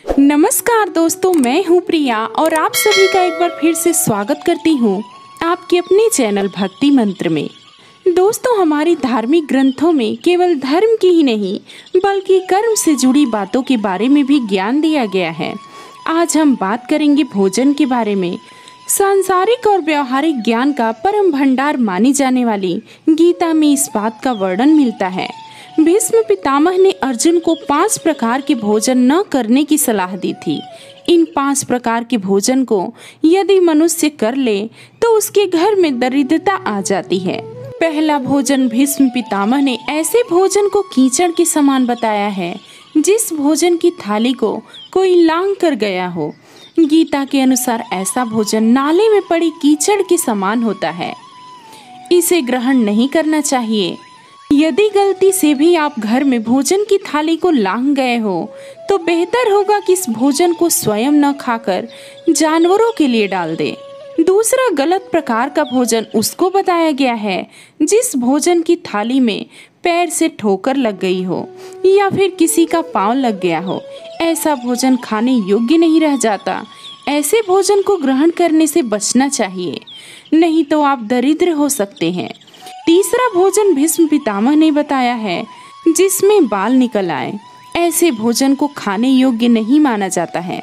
नमस्कार दोस्तों, मैं हूँ प्रिया और आप सभी का एक बार फिर से स्वागत करती हूँ आपके अपने चैनल भक्ति मंत्र में। दोस्तों, हमारी धार्मिक ग्रंथों में केवल धर्म की ही नहीं बल्कि कर्म से जुड़ी बातों के बारे में भी ज्ञान दिया गया है। आज हम बात करेंगे भोजन के बारे में। सांसारिक और व्यवहारिक ज्ञान का परम भंडार मानी जाने वाली गीता में इस बात का वर्णन मिलता है। भीष्म पितामह ने अर्जुन को 5 प्रकार के भोजन न करने की सलाह दी थी। इन 5 प्रकार के भोजन को यदि मनुष्य कर ले तो उसके घर में दरिद्रता आ जाती है। पहला भोजन भीष्म पितामह ने ऐसे भोजन को कीचड़ के समान बताया है जिस भोजन की थाली को कोई लांग कर गया हो। गीता के अनुसार ऐसा भोजन नाले में पड़ी कीचड़ के समान होता है। इसे ग्रहण नहीं करना चाहिए। यदि गलती से भी आप घर में भोजन की थाली को लांघ गए हो तो बेहतर होगा कि इस भोजन को स्वयं न खाकर जानवरों के लिए डाल दे। दूसरा गलत प्रकार का भोजन उसको बताया गया है जिस भोजन की थाली में पैर से ठोकर लग गई हो या फिर किसी का पांव लग गया हो। ऐसा भोजन खाने योग्य नहीं रह जाता। ऐसे भोजन को ग्रहण करने से बचना चाहिए, नहीं तो आप दरिद्र हो सकते हैं। तीसरा भोजन भीष्म पितामह ने बताया है जिसमें बाल निकल आए। ऐसे भोजन को खाने योग्य नहीं माना जाता है,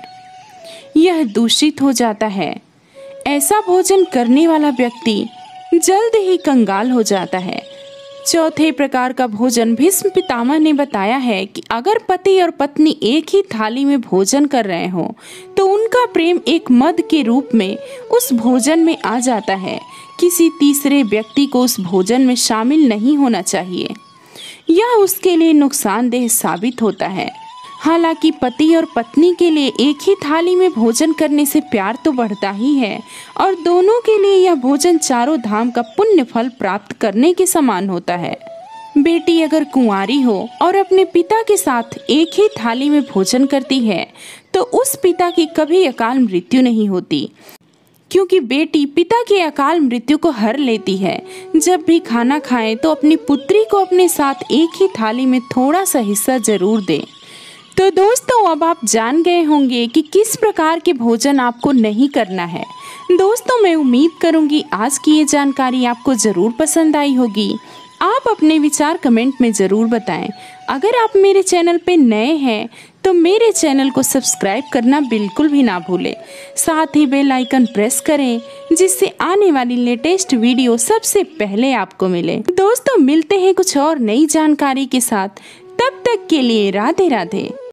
यह दूषित हो जाता है। ऐसा भोजन करने वाला व्यक्ति जल्द ही कंगाल हो जाता है। चौथे प्रकार का भोजन भीष्म पितामह ने बताया है कि अगर पति और पत्नी एक ही थाली में भोजन कर रहे हो तो उनका प्रेम एक मद के रूप में उस भोजन में आ जाता है। किसी तीसरे व्यक्ति को उस भोजन में शामिल नहीं होना चाहिए, यह उसके लिए नुकसानदेह साबित होता है। हालांकि पति और पत्नी के लिए एक ही थाली में भोजन करने से प्यार तो बढ़ता ही है और दोनों के लिए यह भोजन चारों धाम का पुण्य फल प्राप्त करने के समान होता है। बेटी अगर कुंवारी हो और अपने पिता के साथ एक ही थाली में भोजन करती है तो उस पिता की कभी अकाल मृत्यु नहीं होती, क्योंकि बेटी पिता की अकाल मृत्यु को हर लेती है। जब भी खाना खाए तो अपनी पुत्री को अपने साथ एक ही थाली में थोड़ा सा हिस्सा जरूर दे। तो दोस्तों, अब आप जान गए होंगे कि किस प्रकार के भोजन आपको नहीं करना है। दोस्तों, मैं उम्मीद करूंगी आज की ये जानकारी आपको ज़रूर पसंद आई होगी। आप अपने विचार कमेंट में ज़रूर बताएं। अगर आप मेरे चैनल पे नए हैं तो मेरे चैनल को सब्सक्राइब करना बिल्कुल भी ना भूलें। साथ ही बेल आइकन प्रेस करें जिससे आने वाली लेटेस्ट वीडियो सबसे पहले आपको मिले। दोस्तों, मिलते हैं कुछ और नई जानकारी के साथ। तब तक के लिए राधे राधे।